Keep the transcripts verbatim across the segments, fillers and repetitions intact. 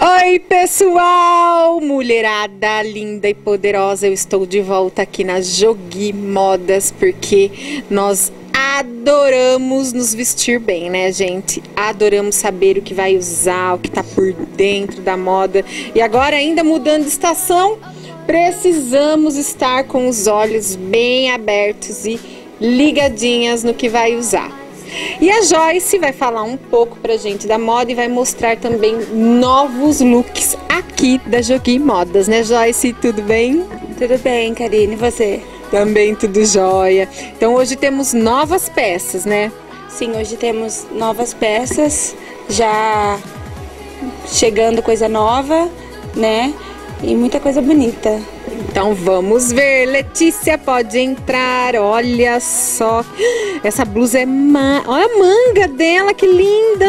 Oi pessoal, mulherada linda e poderosa, eu estou de volta aqui na Jogi Modas porque nós adoramos nos vestir bem, né gente? Adoramos saber o que vai usar, o que tá por dentro da moda e agora ainda mudando de estação, precisamos estar com os olhos bem abertos e ligadinhas no que vai usar. E a Joyce vai falar um pouco pra gente da moda e vai mostrar também novos looks aqui da Jogi Modas, né Joyce? Tudo bem? Tudo bem, Karine, e você? Também tudo jóia. Então hoje temos novas peças, né? Sim, hoje temos novas peças, já chegando coisa nova, né? E muita coisa bonita. Então vamos ver, Letícia, pode entrar, olha só, essa blusa é, ma... olha a manga dela, que linda,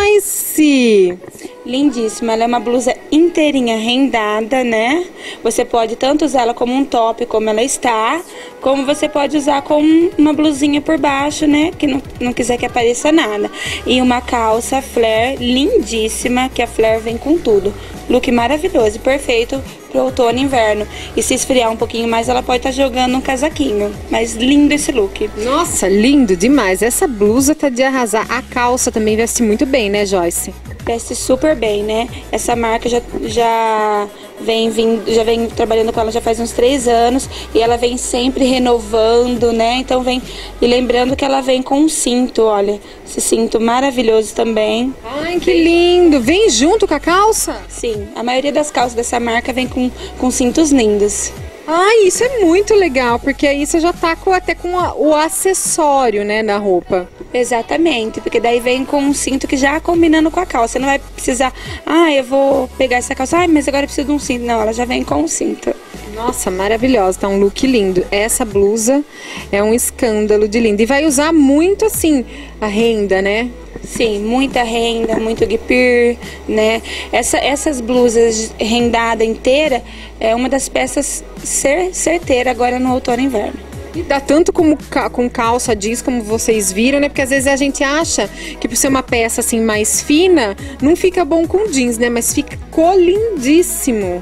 Joyce! Lindíssima, ela é uma blusa inteirinha rendada, né? Você pode tanto usar ela como um top, como ela está, como você pode usar com uma blusinha por baixo, né? Que não, não quiser que apareça nada. E uma calça flare lindíssima, que a flare vem com tudo. Look maravilhoso, perfeito para outono e inverno. E se esfriar um pouquinho mais, ela pode estar jogando um casaquinho. Mas lindo esse look. Nossa, lindo demais. Essa blusa tá de arrasar. A calça também veste muito bem, né, Joyce? Veste super bem, né? Essa marca já, já, vem, vindo, já vem trabalhando com ela já faz uns três anos. E ela vem sempre renovando, né? Então vem... E lembrando que ela vem com um cinto, olha. Esse cinto maravilhoso também. Ai, que lindo! Vem junto com a calça? Sim, a maioria das calças dessa marca vem com, com cintos lindos. Ai, isso é muito legal, porque aí você já tá com, até com a, o acessório, né, na roupa. Exatamente, porque daí vem com um cinto que já combinando com a calça. Você não vai precisar, ah, eu vou pegar essa calça, ah, mas agora eu preciso de um cinto. Não, ela já vem com um cinto. Nossa, maravilhosa, tá um look lindo. Essa blusa é um escândalo de linda. E vai usar muito, assim, a renda, né? Sim, muita renda, muito guipir, né? Essa, essas blusas rendada inteira é uma das peças cer certeira agora no outono e inverno. E dá tanto como, com calça jeans, como vocês viram, né? Porque às vezes a gente acha que por ser uma peça assim mais fina, não fica bom com jeans, né? Mas ficou lindíssimo.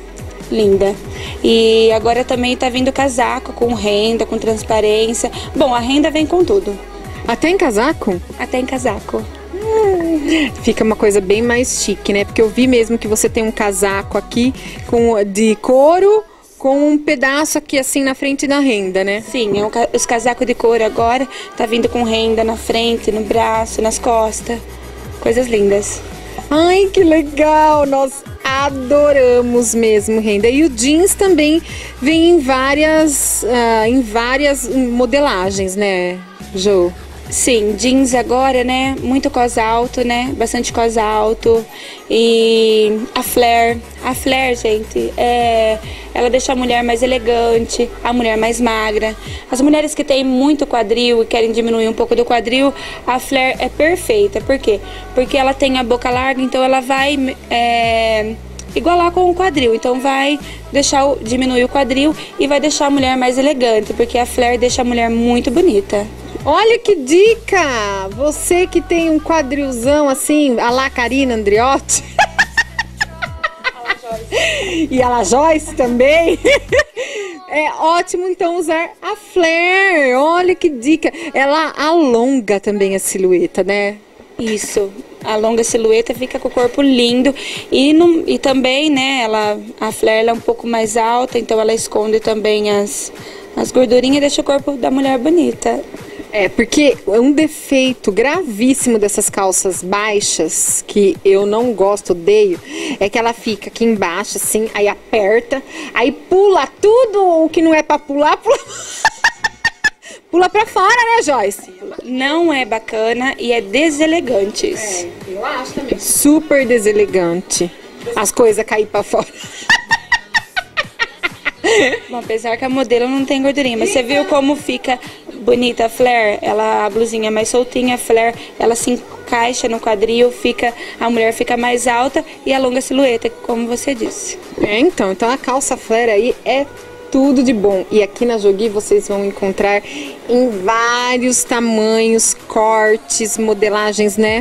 Linda. E agora também tá vindo casaco com renda, com transparência. Bom, a renda vem com tudo. Até em casaco? Até em casaco. Hum, fica uma coisa bem mais chique, né? Porque eu vi mesmo que você tem um casaco aqui com, de couro com um pedaço aqui assim na frente da renda, né? Sim, é um, os casacos de couro agora tá vindo com renda na frente, no braço, nas costas. Coisas lindas. Ai, que legal! Nós adoramos mesmo renda. E o jeans também vem em várias, uh, em várias modelagens, né, Jo? Sim, jeans agora, né? Muito cos alto, né? Bastante cos alto. E a flare. A flare, gente, é... ela deixa a mulher mais elegante, a mulher mais magra. As mulheres que têm muito quadril e querem diminuir um pouco do quadril, a flare é perfeita. Por quê? Porque ela tem a boca larga, então ela vai... É... igualar com o quadril, então vai deixar o, diminuir o quadril e vai deixar a mulher mais elegante, porque a flare deixa a mulher muito bonita. Olha que dica! Você que tem um quadrilzão assim, a la Karina Andriotti. E a la Joyce também. É ótimo então usar a flare. Olha que dica! Ela alonga também a silhueta, né? Isso, a longa silhueta fica com o corpo lindo e, no, e também, né, ela, a flare ela é um pouco mais alta, então ela esconde também as, as gordurinhas e deixa o corpo da mulher bonita. É, porque um defeito gravíssimo dessas calças baixas, que eu não gosto, odeio, é que ela fica aqui embaixo, assim, aí aperta, aí pula tudo o que não é pra pular, pula... Pula pra fora, né, Joyce? Não é bacana e é deselegante. É, eu acho também. Super deselegante. As coisas cair pra fora. Bom, apesar que a modelo não tem gordurinha, mas você viu como fica bonita a flare? Ela, a blusinha mais soltinha, a flare, ela se encaixa no quadril, fica, a mulher fica mais alta e alonga a silhueta, como você disse. É, então, então a calça flare aí é tudo de bom. E aqui na Jogi vocês vão encontrar em vários tamanhos, cortes, modelagens, né?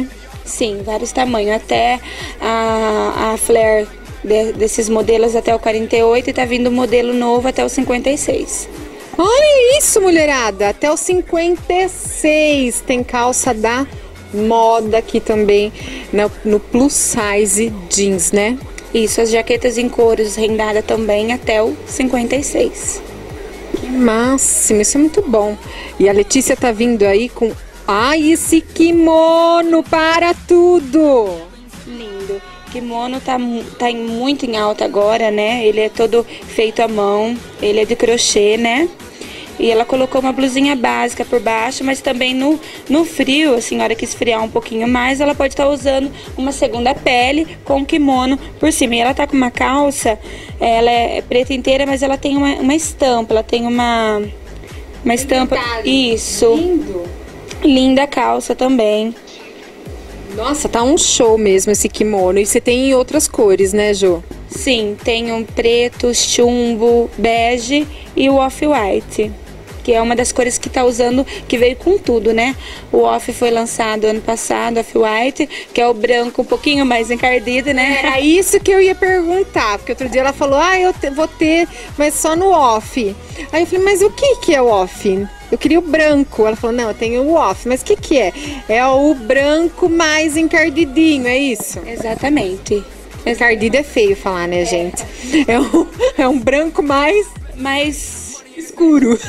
Sim, vários tamanhos. Até a, a flare de, desses modelos até o quarenta e oito e tá vindo modelo novo até o cinquenta e seis. Olha isso, mulherada! Até o cinquenta e seis tem calça da moda aqui também no, no plus size jeans, né? Isso, as jaquetas em couros rendada também até o cinquenta e seis. Que máximo, isso é muito bom. E a Letícia tá vindo aí com... Ai, esse kimono para tudo! Lindo. Kimono tá, tá em- muito em alta agora, né? Ele é todo feito à mão, ele é de crochê, né? E ela colocou uma blusinha básica por baixo, mas também no, no frio, assim, na hora que esfriar um pouquinho mais, ela pode estar usando uma segunda pele com kimono por cima. E ela tá com uma calça, ela é preta inteira, mas ela tem uma, uma estampa, ela tem uma, uma estampa... detalhe. Isso. Lindo! Linda a calça também. Nossa, tá um show mesmo esse kimono. E você tem em outras cores, né, Jô? Sim, tem um preto, chumbo, bege e o off-white, que é uma das cores que tá usando, que veio com tudo, né? O off foi lançado ano passado, off-white, que é o branco um pouquinho mais encardido, né? Era isso que eu ia perguntar, porque outro dia ela falou, ah, eu te- vou ter, mas só no off. Aí eu falei, mas o que que é o off? Eu queria o branco. Ela falou, não, eu tenho o off. Mas o que que é? É o branco mais encardidinho, é isso? Exatamente. Encardido é feio falar, né, gente? É um, é um branco mais Mas, escuro.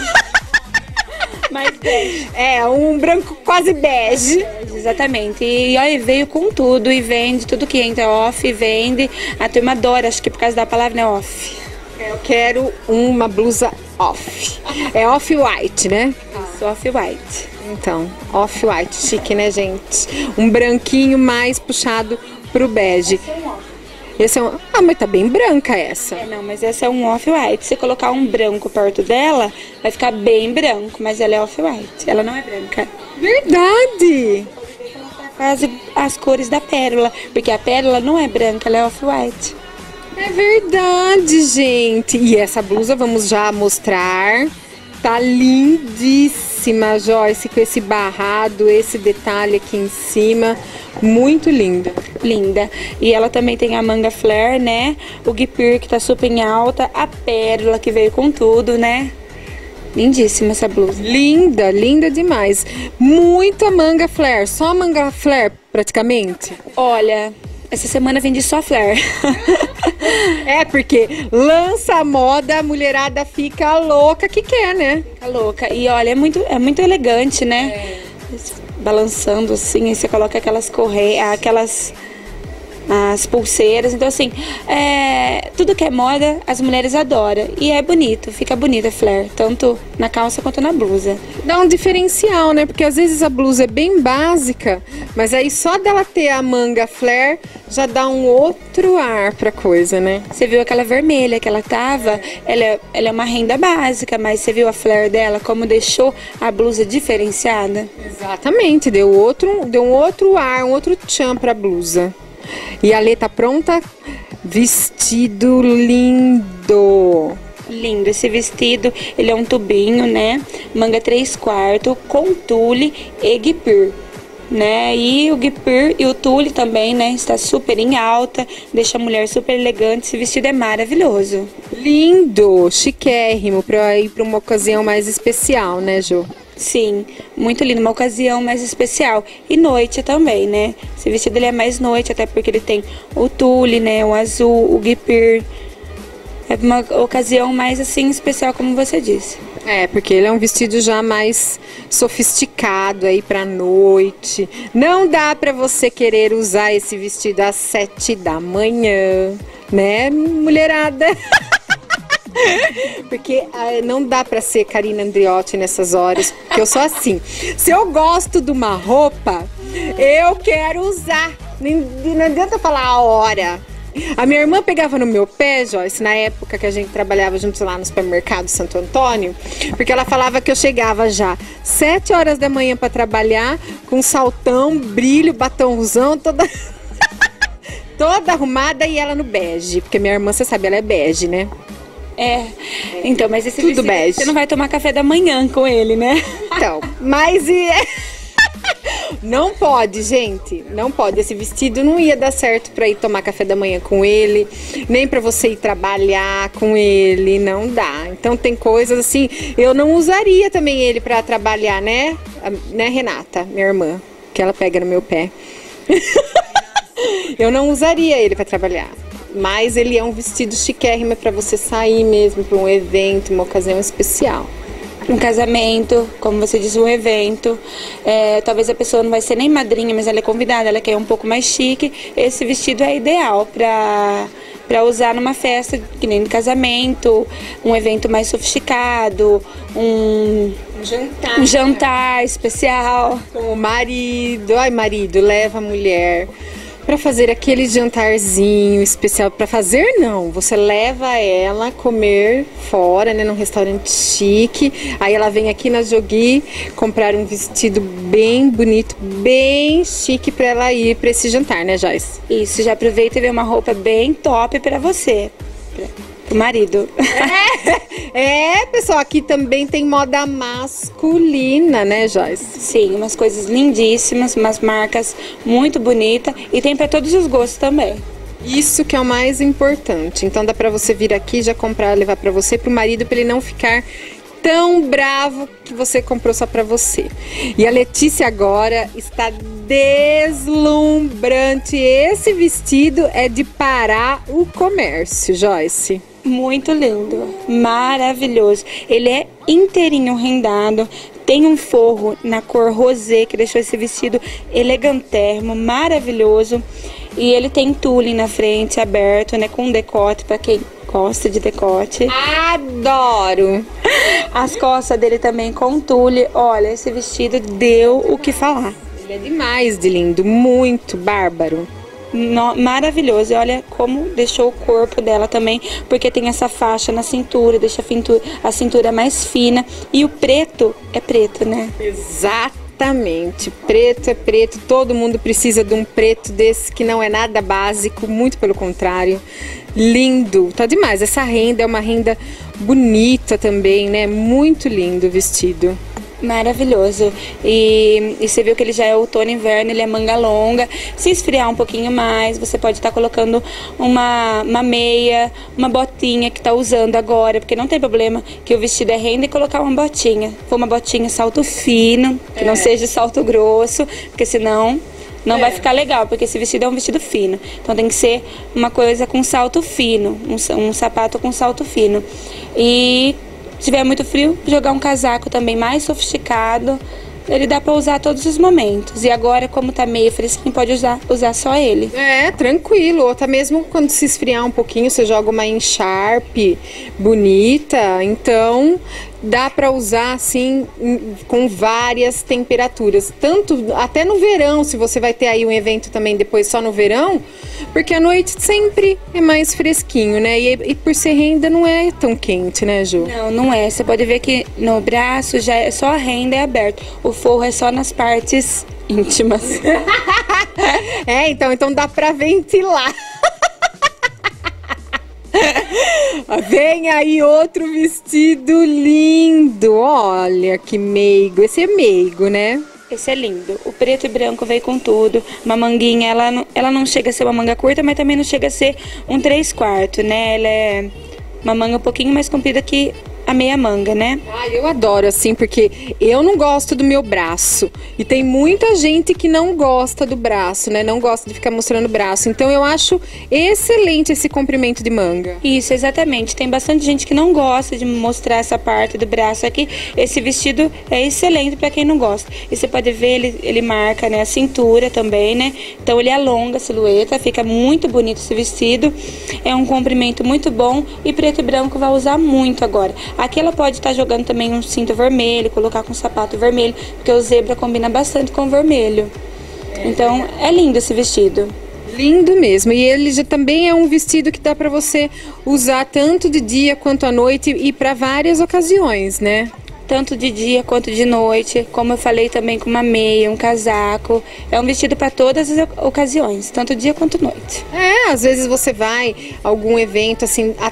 mas bege. É, um branco quase bege. Exatamente. E olha, veio com tudo e vende, tudo que entra off, vende. A turma adora, acho que por causa da palavra, né, off. Eu quero uma blusa off. É off-white, né? Isso, off-white. Então, off-white, chique, né, gente? Um branquinho mais puxado pro bege. Esse é um... Ah, mas tá bem branca essa. É, não, mas essa é um off-white. Se colocar um branco perto dela, vai ficar bem branco, mas ela é off-white. Ela não é branca. Verdade! Quase as cores da pérola, porque a pérola não é branca, ela é off-white. É verdade, gente. E essa blusa, vamos já mostrar. Tá lindíssima, Joyce, com esse barrado, esse detalhe aqui em cima. Muito linda. Linda. E ela também tem a manga flare, né? O guipir que tá super em alta, a pérola que veio com tudo, né? Lindíssima essa blusa. Linda, linda demais. Muita manga flare. Só manga flare, praticamente. Olha, essa semana vendi só flare. É, porque lança a moda, a mulherada fica louca que quer, né? Tá louca. E olha, é muito, é muito elegante, né? Balançando assim, aí você coloca aquelas correias, aquelas as pulseiras. Então, assim, é, tudo que é moda, as mulheres adoram. E é bonito, fica bonita a flare, tanto na calça quanto na blusa. Dá um diferencial, né? Porque às vezes a blusa é bem básica, mas aí só dela ter a manga flare já dá um outro ar pra coisa, né? Você viu aquela vermelha que ela tava? Ela é, ela é uma renda básica, mas você viu a flare dela, como deixou a blusa diferenciada? Exatamente, deu outro, deu um outro ar, um outro tchan pra blusa. E a Lê tá pronta? Vestido lindo! Lindo esse vestido, ele é um tubinho, né? Manga três quartos, com tule e guipir, né? E o guipir e o tule também, né? Está super em alta, deixa a mulher super elegante. Esse vestido é maravilhoso. Lindo, chiquérrimo, pra ir pra uma ocasião mais especial, né, Jô? Sim, muito lindo, uma ocasião mais especial. E noite também, né? Esse vestido ele é mais noite, até porque ele tem o tule, né? O azul, o guipir. É uma ocasião mais assim especial, como você disse. É, porque ele é um vestido já mais sofisticado aí pra noite. Não dá pra você querer usar esse vestido às sete da manhã, né, mulherada? Porque ah, não dá pra ser Karina Andriotti nessas horas, porque eu sou assim. Se eu gosto de uma roupa, eu quero usar. Não, não adianta falar a hora. A minha irmã pegava no meu pé, Joyce, na época que a gente trabalhava juntos lá no supermercado Santo Antônio, porque ela falava que eu chegava já sete horas da manhã pra trabalhar, com saltão, brilho, batomzão, toda... toda arrumada, e ela no bege, porque minha irmã, você sabe, ela é bege, né? É, então, mas esse Tudo vestido, bege. você não vai tomar café da manhã com ele, né? Então, mas e... Não pode, gente. Não pode. Esse vestido não ia dar certo pra ir tomar café da manhã com ele, nem pra você ir trabalhar com ele. Não dá. Então tem coisas assim. Eu não usaria também ele pra trabalhar, né? Né, Renata, minha irmã, que ela pega no meu pé. Eu não usaria ele pra trabalhar. Mas ele é um vestido chiquérrimo pra você sair mesmo pra um evento, uma ocasião especial. Um casamento, como você disse, um evento. É, talvez a pessoa não vai ser nem madrinha, mas ela é convidada, ela quer um pouco mais chique. Esse vestido é ideal para para usar numa festa, que nem no casamento, um evento mais sofisticado, um, Um jantar. um jantar especial. Com o marido. Ai, marido, leva a mulher para fazer aquele jantarzinho especial. Para fazer, não. Você leva ela a comer fora, né, num restaurante chique. Aí ela vem aqui na Jogui comprar um vestido bem bonito, bem chique para ela ir para esse jantar, né, Joyce? Isso, já aproveita e vê uma roupa bem top para você, pro marido. É, pessoal, aqui também tem moda masculina, né, Joyce? Sim, umas coisas lindíssimas, umas marcas muito bonitas e tem para todos os gostos também. Isso que é o mais importante. Então dá pra você vir aqui, já comprar, levar pra você, pro marido, pra ele não ficar tão bravo que você comprou só pra você. E a Letícia agora está deslumbrante. Esse vestido é de parar o comércio, Joyce. Muito lindo, maravilhoso. Ele é inteirinho rendado, tem um forro na cor rosé que deixou esse vestido elegantérrimo, maravilhoso. E ele tem tule na frente, aberto, né, com decote para quem gosta de decote. Adoro! As costas dele também com tule. Olha, esse vestido deu o que falar. Ele é demais de lindo, muito bárbaro. No, maravilhoso, e olha como deixou o corpo dela também, porque tem essa faixa na cintura, deixa a cintura, a cintura mais fina, e o preto é preto, né? Exatamente, preto é preto, todo mundo precisa de um preto desse que não é nada básico, muito pelo contrário, lindo, tá demais. Essa renda é uma renda bonita também, né? Muito lindo o vestido. Maravilhoso. E, e você viu que ele já é outono e inverno, ele é manga longa. Se esfriar um pouquinho mais, você pode estar colocando uma, uma meia, uma botinha que está usando agora, porque não tem problema que o vestido é renda e colocar uma botinha. For uma botinha salto fino, que é. não seja salto grosso, porque senão não é. vai ficar legal, porque esse vestido é um vestido fino. Então tem que ser uma coisa com salto fino, um, um sapato com salto fino. E se tiver muito frio, jogar um casaco também mais sofisticado. Ele dá para usar a todos os momentos. E agora, como tá meio fresquinho, pode usar, usar só ele. É, tranquilo. Ou até mesmo quando se esfriar um pouquinho, você joga uma encharpe bonita. Então, dá para usar assim com várias temperaturas. Tanto até no verão, se você vai ter aí um evento também depois só no verão. Porque à noite sempre é mais fresquinho, né? E, e por ser renda não é tão quente, né, Ju? Não, não é. Você pode ver que no braço já é só a renda é aberto. O forro é só nas partes íntimas. É, então, então dá pra ventilar. Vem aí outro vestido lindo. Olha que meigo. Esse é meigo, né? Esse é lindo. O preto e branco veio com tudo. Uma manguinha, ela não, ela não chega a ser uma manga curta, mas também não chega a ser um três quartos, né? Ela é uma manga um pouquinho mais comprida que a meia manga, né? Ah, eu adoro assim, porque eu não gosto do meu braço. E tem muita gente que não gosta do braço, né? Não gosta de ficar mostrando o braço. Então eu acho excelente esse comprimento de manga. Isso, exatamente. Tem bastante gente que não gosta de mostrar essa parte do braço aqui. Esse vestido é excelente para quem não gosta. E você pode ver, ele, ele marca, né, a cintura também, né? Então ele alonga a silhueta, fica muito bonito esse vestido. É um comprimento muito bom e preto e branco vai usar muito agora. Aqui ela pode estar jogando também um cinto vermelho, colocar com um sapato vermelho, porque o zebra combina bastante com o vermelho. Então é lindo esse vestido. Lindo mesmo. E ele já também é um vestido que dá para você usar tanto de dia quanto à noite e para várias ocasiões, né? Tanto de dia quanto de noite, como eu falei também com uma meia, um casaco. É um vestido para todas as ocasiões, tanto dia quanto noite. É, às vezes você vai a algum evento assim à tarde,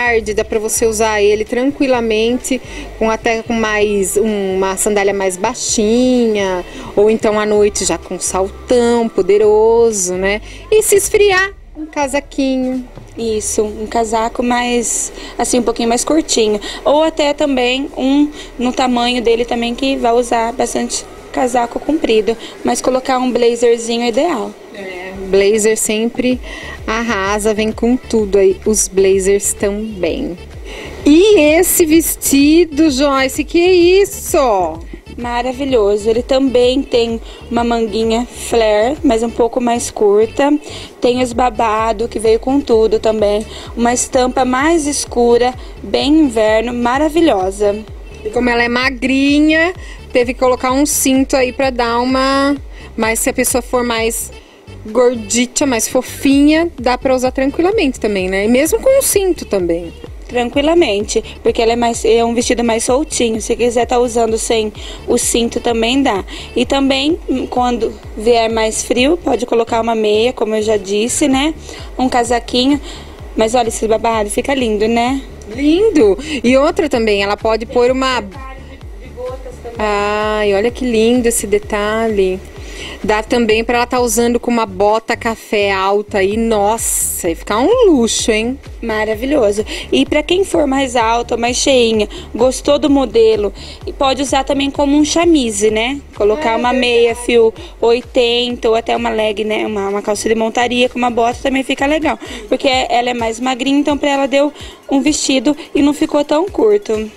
tarde, dá pra você usar ele tranquilamente, com até com mais uma sandália mais baixinha, ou então à noite já com saltão poderoso, né? E se esfriar, um casaquinho. Isso, um casaco mais, assim, um pouquinho mais curtinho. Ou até também um no tamanho dele também, que vai usar bastante casaco comprido. Mas colocar um blazerzinho é ideal. É, blazer sempre arrasa, vem com tudo aí, os blazers também. E esse vestido, Joyce, que é isso? Maravilhoso, ele também tem uma manguinha flare, mas um pouco mais curta. Tem os babados, que veio com tudo também. Uma estampa mais escura, bem inverno, maravilhosa. E como ela é magrinha, teve que colocar um cinto aí pra dar uma... Mas se a pessoa for mais gordita, mais fofinha, dá pra usar tranquilamente também, né? E mesmo com um cinto também. Tranquilamente, porque ela é, mais, é um vestido mais soltinho. Se quiser estar usando sem o cinto também dá. E também, quando vier mais frio, pode colocar uma meia, como eu já disse, né? Um casaquinho. Mas olha esse babado, fica lindo, né? Lindo! E outra também, ela pode pôr uma... Ai, olha que lindo esse detalhe. Dá também para ela estar usando com uma bota café alta aí, nossa, e ficar um luxo, hein? Maravilhoso. E para quem for mais alta, mais cheinha, gostou do modelo, e pode usar também como um chamise, né? Colocar uma meia fio oitenta ou até uma leg, né? Uma, uma calça de montaria com uma bota também fica legal, porque ela é mais magrinha, então para ela deu um vestido e não ficou tão curto.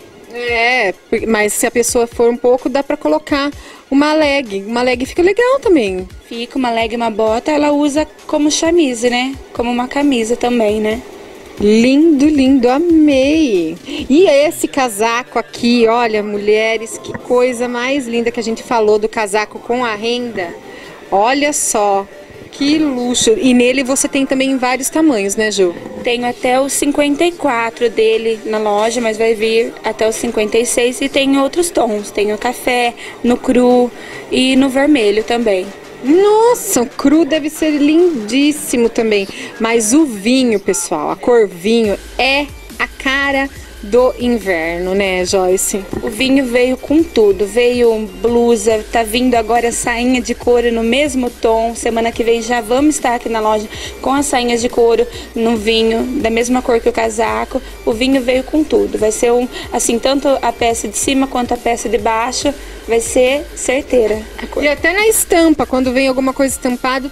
É, mas se a pessoa for um pouco, dá pra colocar uma leg. Uma leg fica legal também. Fica uma leg e uma bota, ela usa como chamise, né? Como uma camisa também, né? Lindo, lindo, amei! E esse casaco aqui, olha, mulheres, que coisa mais linda que a gente falou do casaco com a renda. Olha só, que luxo! E nele você tem também vários tamanhos, né, Ju? Tenho até o cinquenta e quatro dele na loja, mas vai vir até o cinquenta e seis, e tem outros tons. Tem o café, no cru e no vermelho também. Nossa, o cru deve ser lindíssimo também. Mas o vinho, pessoal, a cor vinho é a cara do inverno, né, Joyce? O vinho veio com tudo, veio blusa, tá vindo agora sainha de couro no mesmo tom. Semana que vem já vamos estar aqui na loja com as sainhas de couro no vinho, da mesma cor que o casaco. O vinho veio com tudo, vai ser um, assim, tanto a peça de cima quanto a peça de baixo, vai ser certeira a cor. E até na estampa, quando vem alguma coisa estampada,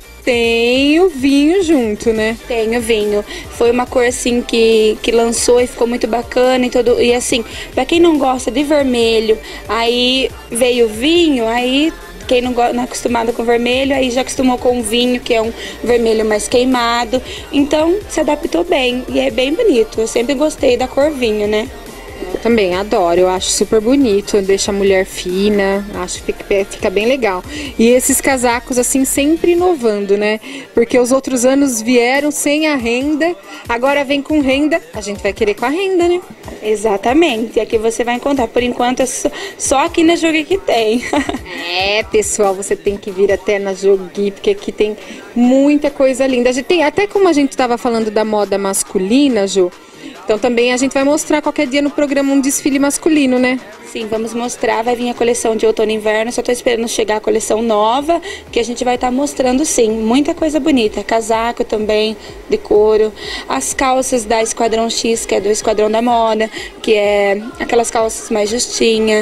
tem o vinho junto, né? Tem o vinho. Foi uma cor assim que, que lançou e ficou muito bacana e todo. E assim, pra quem não gosta de vermelho, aí veio o vinho, aí quem não, não é acostumado com vermelho, aí já acostumou com o vinho, que é um vermelho mais queimado. Então se adaptou bem e é bem bonito. Eu sempre gostei da cor vinho, né? Eu também adoro, eu acho super bonito, deixa a mulher fina, acho que fica, fica bem legal. E esses casacos assim sempre inovando, né? Porque os outros anos vieram sem a renda, agora vem com renda, a gente vai querer com a renda, né? Exatamente, e aqui você vai encontrar, por enquanto é só, só aqui na Jogui que tem. É, pessoal, você tem que vir até na Jogui, porque aqui tem muita coisa linda. A gente tem, até como a gente estava falando da moda masculina, Ju, então também a gente vai mostrar qualquer dia no programa um desfile masculino, né? Sim, vamos mostrar, vai vir a coleção de outono e inverno, só tô esperando chegar a coleção nova, que a gente vai estar mostrando sim, muita coisa bonita, casaco também, de couro, as calças da Esquadrão X, que é do Esquadrão da Moda, que é aquelas calças mais justinha,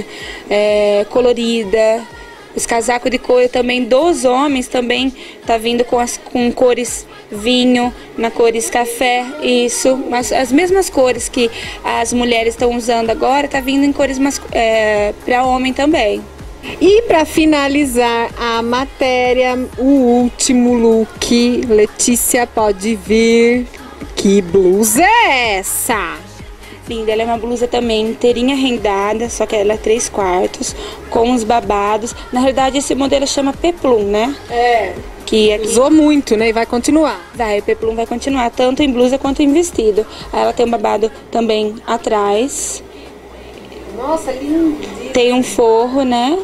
é, colorida, os casacos de couro também dos homens também tá vindo com as com cores vinho, na cores café, isso, mas as mesmas cores que as mulheres estão usando agora, tá vindo em cores é, para homem também. E para finalizar a matéria, o último look, Letícia, pode vir. Que blusa é essa? Linda, ela é uma blusa também inteirinha rendada, só que ela é três quartos, com os babados. Na realidade esse modelo chama peplum, né? É. Que aqui... Usou muito, né? E vai continuar. Vai, o peplum vai continuar, tanto em blusa quanto em vestido. Aí ela tem um babado também atrás. Nossa, lindo. Tem um forro, né?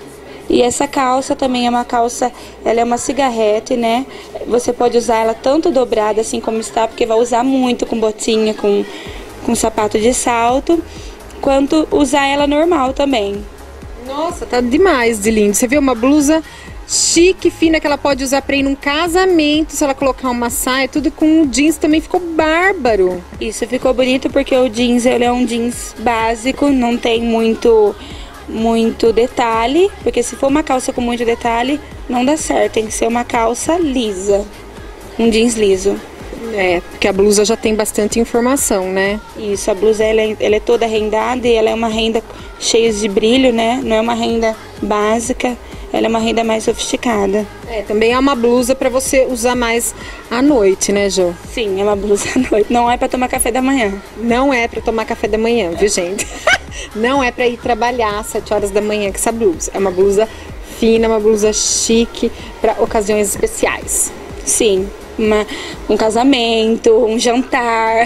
E essa calça também é uma calça, ela é uma cigarrete, né? Você pode usar ela tanto dobrada assim como está, porque vai usar muito com botinha, com, com sapato de salto, quanto usar ela normal também. Nossa, tá demais de lindo. Você vê uma blusa chique, fina, que ela pode usar pra ir num casamento, se ela colocar uma saia, tudo com jeans também ficou bárbaro. Isso, ficou bonito porque o jeans, ele é um jeans básico, não tem muito, muito detalhe, porque se for uma calça com muito detalhe, não dá certo, tem que ser uma calça lisa, um jeans liso. É, porque a blusa já tem bastante informação, né? Isso, a blusa ela é, ela é toda rendada e ela é uma renda cheia de brilho, né? Não é uma renda básica, ela é uma renda mais sofisticada. É, também é uma blusa para você usar mais à noite, né, Jo? Sim, é uma blusa à noite, não é para tomar café da manhã. Não é para tomar café da manhã, viu, gente? Não é para ir trabalhar às sete horas da manhã com essa blusa. É uma blusa fina, uma blusa chique para ocasiões especiais. Sim. Uma, um casamento, um jantar.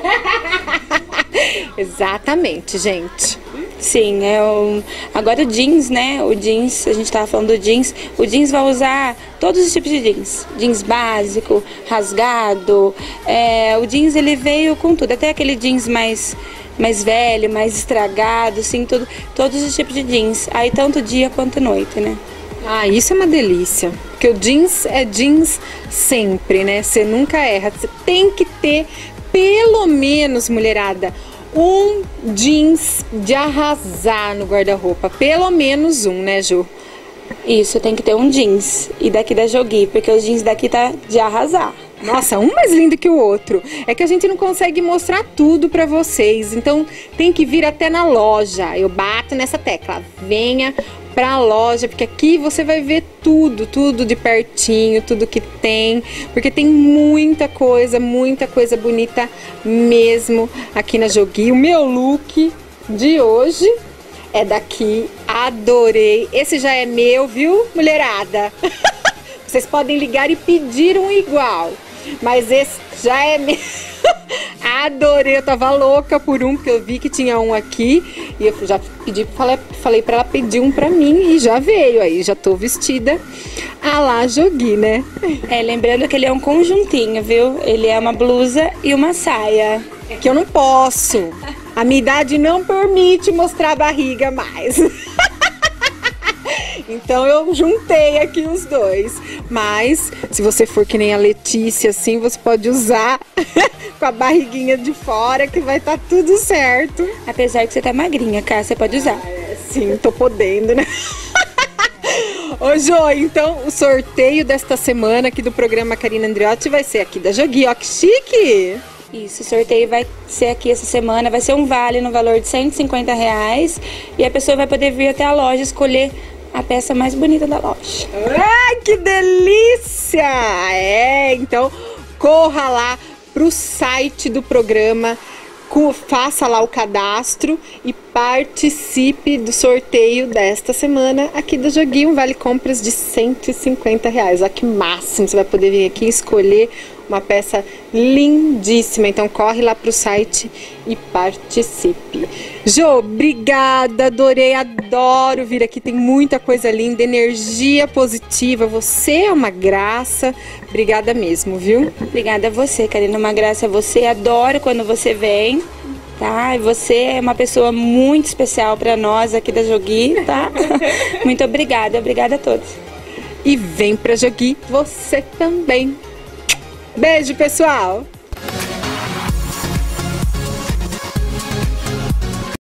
Exatamente, gente. Sim, é o... agora o jeans, né? O jeans, a gente tava falando do jeans. O jeans vai usar todos os tipos de jeans. Jeans básico, rasgado. É, o jeans ele veio com tudo, até aquele jeans mais, mais velho, mais estragado, assim, tudo, todos os tipos de jeans. Aí tanto dia quanto noite, né? Ah, isso é uma delícia. Porque o jeans é jeans sempre, né? Você nunca erra. Você tem que ter, pelo menos, mulherada, um jeans de arrasar no guarda-roupa. Pelo menos um, né, Ju? Isso, tem que ter um jeans. E daqui da Jogi, porque os jeans daqui tá de arrasar. Nossa, um mais lindo que o outro. É que a gente não consegue mostrar tudo pra vocês. Então tem que vir até na loja. Eu bato nessa tecla. Venha pra loja, porque aqui você vai ver tudo, tudo de pertinho, tudo que tem, porque tem muita coisa, muita coisa bonita mesmo aqui na Jogi. O meu look de hoje é daqui, adorei. Esse já é meu, viu, mulherada? Vocês podem ligar e pedir um igual, mas esse já é meu. Adorei, eu tava louca por um, porque eu vi que tinha um aqui e eu já pedi, falei, falei pra ela pedir um pra mim e já veio aí, já tô vestida a lá Jogi, né? É, lembrando que ele é um conjuntinho, viu? Ele é uma blusa e uma saia. É que eu não posso, a minha idade não permite mostrar a barriga mais. Então eu juntei aqui os dois. Mas se você for que nem a Letícia, assim, você pode usar com a barriguinha de fora, que vai estar tudo certo. Apesar que você tá magrinha, cara, você pode usar. É, sim, tô podendo, né? Ô, Jô, então o sorteio desta semana aqui do programa Karina Andriotti vai ser aqui da Jogi. Ó, que chique! Isso, o sorteio vai ser aqui essa semana, vai ser um vale no valor de cento e cinquenta reais e a pessoa vai poder vir até a loja escolher a peça mais bonita da loja. Ai, que delícia! É, então corra lá pro site do programa, faça lá o cadastro e participe do sorteio desta semana aqui da Jogi, um vale compras de cento e cinquenta reais. Olha que máximo, você vai poder vir aqui escolher uma peça lindíssima. Então corre lá pro site e participe. Jô, obrigada, adorei, adoro vir aqui, tem muita coisa linda, energia positiva, você é uma graça. Obrigada mesmo, viu? Obrigada a você, Karina, uma graça a você, adoro quando você vem, tá? E você é uma pessoa muito especial para nós aqui da Jogi, tá? Muito obrigada, obrigada a todos. E vem pra Jogi você também. Beijo, pessoal!